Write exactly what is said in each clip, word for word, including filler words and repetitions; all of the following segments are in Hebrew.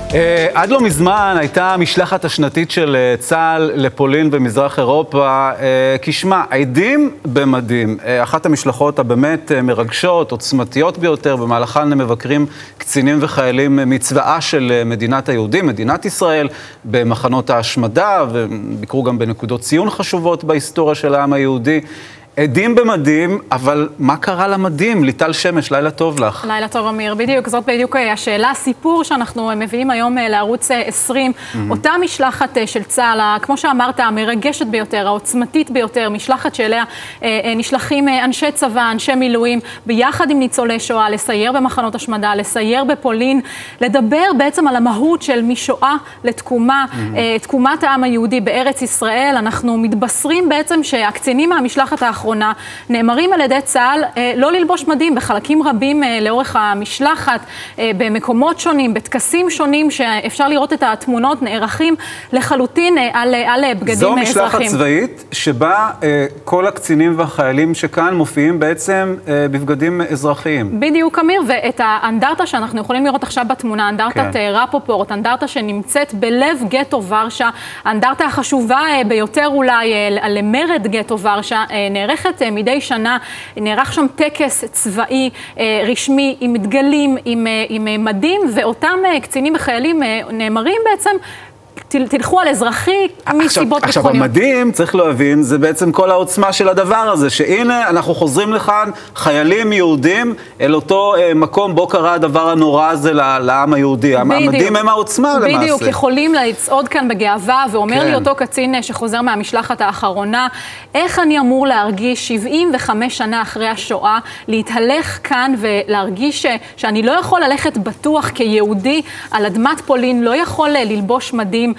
עד לא מזמן הייתה המשלחת השנתית של צה"ל לפולין ומזרח אירופה כשמה, עדים במדים. אחת המשלחות הבאמת מרגשות, עוצמתיות ביותר, במהלכן מבקרים קצינים וחיילים מצבאה של מדינת היהודים, מדינת ישראל, במחנות ההשמדה, וביקרו גם בנקודות ציון חשובות בהיסטוריה של העם היהודי. עדים במדים, אבל מה קרה למדים? ליטל שמש, לילה טוב לך. לילה טוב, אמיר. בדיוק, זאת בדיוק השאלה, הסיפור שאנחנו מביאים היום לערוץ עשרים, mm-hmm. אותה משלחת של צה"ל, כמו שאמרת, המרגשת ביותר, העוצמתית ביותר, משלחת שאליה נשלחים אנשי צבא, אנשי מילואים, ביחד עם ניצולי שואה, לסייר במחנות השמדה, לסייר בפולין, לדבר בעצם על המהות של משואה לתקומה, mm-hmm. תקומת העם היהודי בארץ ישראל. אנחנו מתבשרים בעצם שהקצינים מהמשלחת האחרונה נאמרים על ידי צה"ל לא ללבוש מדים בחלקים רבים לאורך המשלחת, במקומות שונים, בטקסים שונים, שאפשר לראות את התמונות נערכים לחלוטין על, על בגדים זו אזרחים. זו משלחת צבאית שבה כל הקצינים והחיילים שכאן מופיעים בעצם בבגדים אזרחיים. בדיוק, אמיר, ואת האנדרטה שאנחנו יכולים לראות עכשיו בתמונה, אנדרטת כן. רפופורט, אנדרטה שנמצאת בלב גטו ורשה, האנדרטה החשובה ביותר אולי למרד גטו ורשה, נערכת מדי שנה, נערך שם טקס צבאי רשמי עם דגלים, עם, עם מדים, ואותם קצינים וחיילים נאמרים בעצם, תלכו על אזרחי מסיבות עכשיו, ביטחוניות. המדים, צריך להבין, זה בעצם כל העוצמה של הדבר הזה, שהנה אנחנו חוזרים לכאן, חיילים יהודים, אל אותו אה, מקום בו קרה הדבר הנורא הזה לעם היהודי. בדיוק. המדים הם העוצמה למעשה. בדיוק, יכולים לצעוד כאן בגאווה, ואומר כן. לי אותו קצין שחוזר מהמשלחת האחרונה, איך אני אמור להרגיש שבעים וחמש שנה אחרי השואה, להתהלך כאן ולהרגיש ש, שאני לא יכול ללכת בטוח כיהודי על אדמת פולין, לא יכול ללבוש מדים,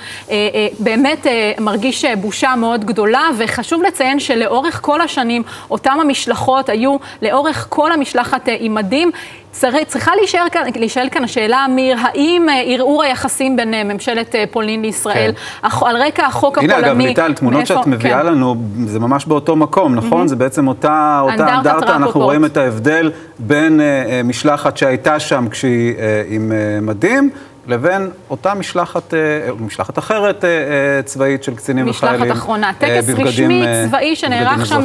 באמת מרגיש בושה מאוד גדולה, וחשוב לציין שלאורך כל השנים אותם המשלחות היו לאורך כל המשלחת עם מדים. צריכה להישאר כאן, להישאל כאן השאלה, אמיר, האם ערעור היחסים בין ממשלת פולין לישראל, כן. על רקע החוק הנה, הפולני... הנה, אגב, ליטל, תמונות שאת מביאה כן. לנו, זה ממש באותו מקום, נכון? Mm-hmm. זה בעצם אותה, אותה אנדרטה, אנחנו רואים את ההבדל בין uh, משלחת שהייתה שם כשהיא uh, עם uh, מדים, לבין אותה משלחת, משלחת אחרת צבאית של קצינים וחיילים. משלחת אחרונה, טקס רשמי צבאי שנערך שם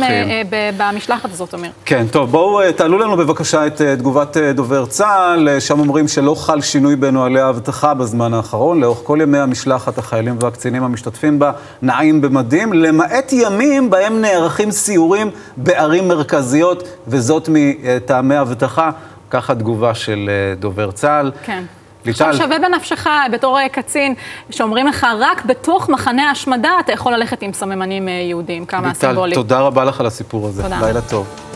במשלחת הזאת, אמיר. כן, טוב, בואו תעלו לנו בבקשה את תגובת דובר צה"ל, שם אומרים שלא חל שינוי בנוהלי האבטחה בזמן האחרון, לאורך כל ימי המשלחת החיילים והקצינים המשתתפים בה נעים במדים, למעט ימים בהם נערכים סיורים בערים מרכזיות, וזאת מטעמי אבטחה, ככה תגובה של דובר צה"ל. כן. עכשיו שווה בנפשך, בתור קצין, שאומרים לך, רק בתוך מחנה ההשמדה אתה יכול ללכת עם סממנים יהודיים, כמה הסימבולי. ליטל, תודה רבה לך על הסיפור הזה. לילה טוב.